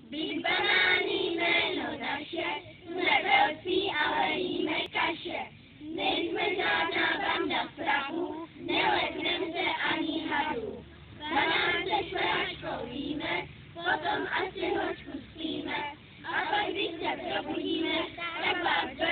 Byť banální jméno naše, jsme velcí a varíme kaše. Nejsme žádná banda frapů, neleknem se ani hadů. Banán se šlehačkou jíme, potom asi hočku spíme, a pak když se probudíme, tak vás